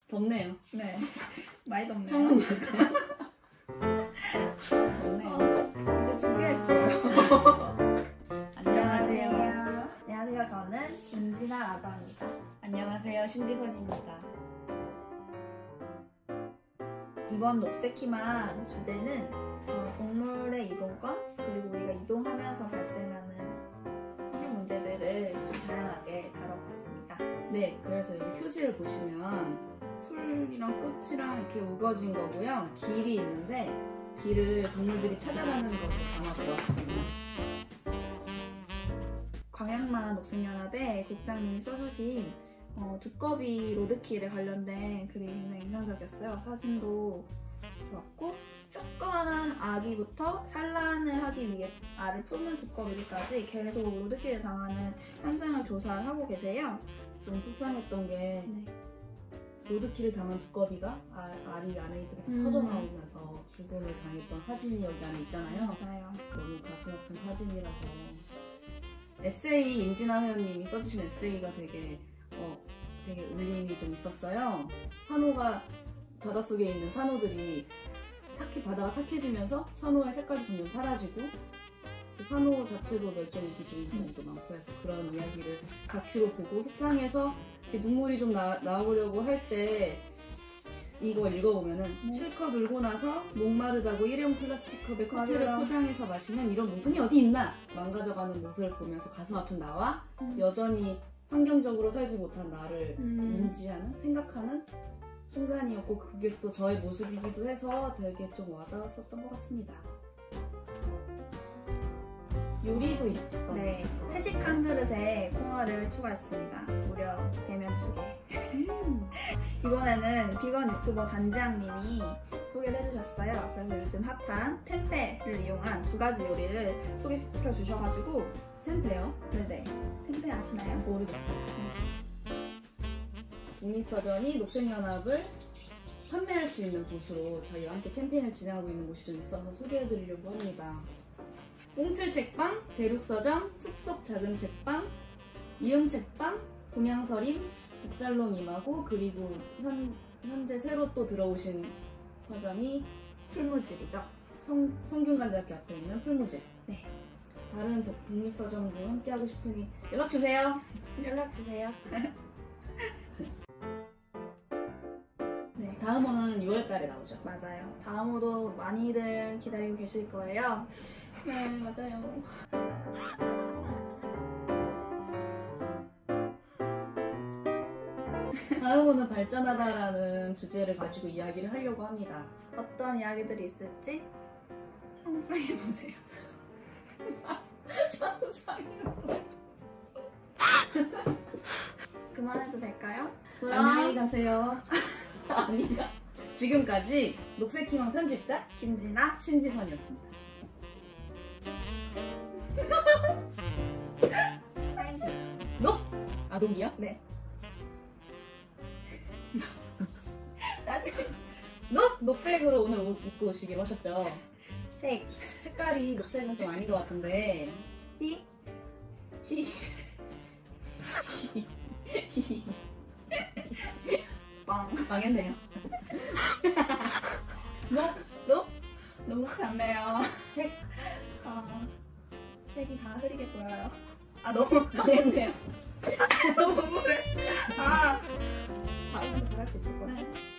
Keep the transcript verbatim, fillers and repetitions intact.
덥네요. 네, 많이 덥네요. 창문 열까요? 덥네요. 어, 이제 두 개 했어요. 안녕하세요. 안녕하세요. 저는 김진아 라바입니다. 안녕하세요. 신지선입니다. 이번 녹색희망 주제는 어, 동물의 이동권, 그리고 우리가 이동하면서 발생하는 환경 문제들을 좀 다양하게 다뤄봤습니다. 네, 그래서 여기 표지를 보시면 풀이랑 꽃이랑 이렇게 우거진 거고요. 길이 있는데 길을 동물들이 찾아가는 것을 담아보았습니다. 광양만 녹색연합의 국장님이 써주신 어, 두꺼비 로드킬에 관련된 글이 굉장히 인상적이었어요. 사진도 좋았고, 조그만한 아기부터 산란을 하기 위해 알을 푸는 두꺼비들까지 계속 로드킬을 당하는 현장을 조사를 하고 계세요. 좀 속상했던 게 네. 로드킬을 당한 두꺼비가 알, 알이 안에 있던 게 다 음. 터져나오면서 죽음을 당했던 사진이 여기 안에 있잖아요. 맞아요. 너무 가슴 아픈 사진이라서. 에세이 임진아 회원님이 써주신 에세이가 되게 어, 되게 울림이 좀 있었어요. 산호가 바닷속에 있는 산호들이 탁해, 바다가 탁해지면서 산호의 색깔이 점점 사라지고 그 산호 자체도 멸종 위기종들도 많고 해서 그런 이야기를 다큐로 보고 속상해서 이렇게 눈물이 좀 나, 나오려고 할 때 이거 읽어보면은 음. 실컷 울고 나서 목마르다고 일회용 플라스틱 컵에 커피를 맞아요. 포장해서 마시면 이런 모순이 어디 있나 망가져가는 모습을 보면서 가슴 아픈 나와 음. 여전히 환경적으로 살지 못한 나를 음. 인지하는 생각하는 순간이었고 그게 또 저의 모습이기도 해서 되게 좀 와닿았었던 것 같습니다. 요리도 있던 네, 채식 한 그릇에 콩알을 추가했습니다. 무려 대면 두 개. 음. 이번에는 비건 유튜버 단지양님이 소개를 해주셨어요. 그래서 요즘 핫한 템페를 이용한 두 가지 요리를 소개시켜 주셔가지고. 템페요? 네네. 템페 아시나요? 모르겠어요. 독립서점이 녹색연합을 판매할 수 있는 곳으로 저희와 함께 캠페인을 진행하고 있는 곳이 좀 있어서 소개해드리려고 합니다. 꽁틀 책방, 대륙서점, 숲속 작은 책방, 이음 책방, 동양서림, 북살롱 임하고 그리고 현, 현재 새로 또 들어오신 서점이 풀무질이죠. 성, 성균관대학교 앞에 있는 풀무질. 네. 다른 독, 독립서점도 함께 하고 싶으니 연락주세요. 연락주세요. 네. 다음 호는 유월 달에 나오죠. 맞아요. 다음 호도 많이들 기다리고 계실 거예요. 네, 맞아요. 다음 호는 발전하다라는 주제를 가지고 이야기를 하려고 합니다. 어떤 이야기들이 있을지 상상해보세요. 상상이요. 그만해도 될까요? 안녕히 가세요. 아닌가? 지금까지 녹색희망 편집자 김진아. 신지선이었습니다. 하이즈. 녹! 아, 녹이요? 네. 나중에 녹! 녹색으로 오늘 옷 입고 오시기로 하셨죠? 색. 색깔이 녹색은 좀 아닌 것 같은데 띠. 히. 빵. 망했네요. 녹. 녹. 녹록지 않네요. 색 아, 색이 다 흐리게 보여요. 아, 너무 망했네요. 너무 우울해. 아. 다음은 잘할 수 있을 거예요. 네.